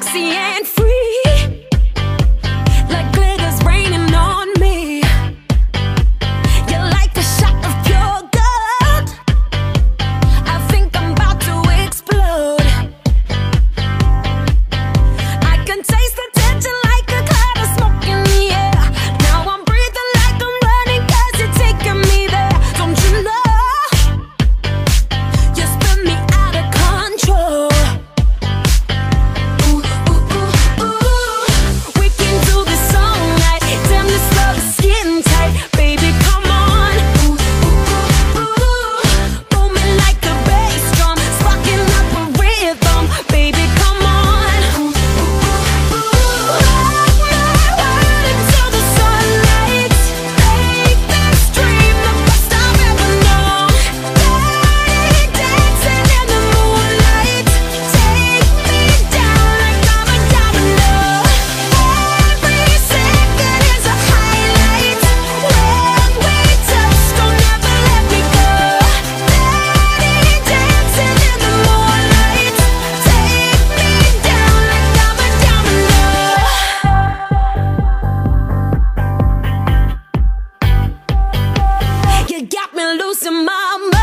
sexy and free, like glitter's raining on me. You're like a shot of pure gold. I think I'm about to explode. I can taste the tension like a cloud of smoke in the air. Now I'm breathing like I'm running 'cause you're taking me there. Don't you know? You spin me out of control. You got me losing my mind.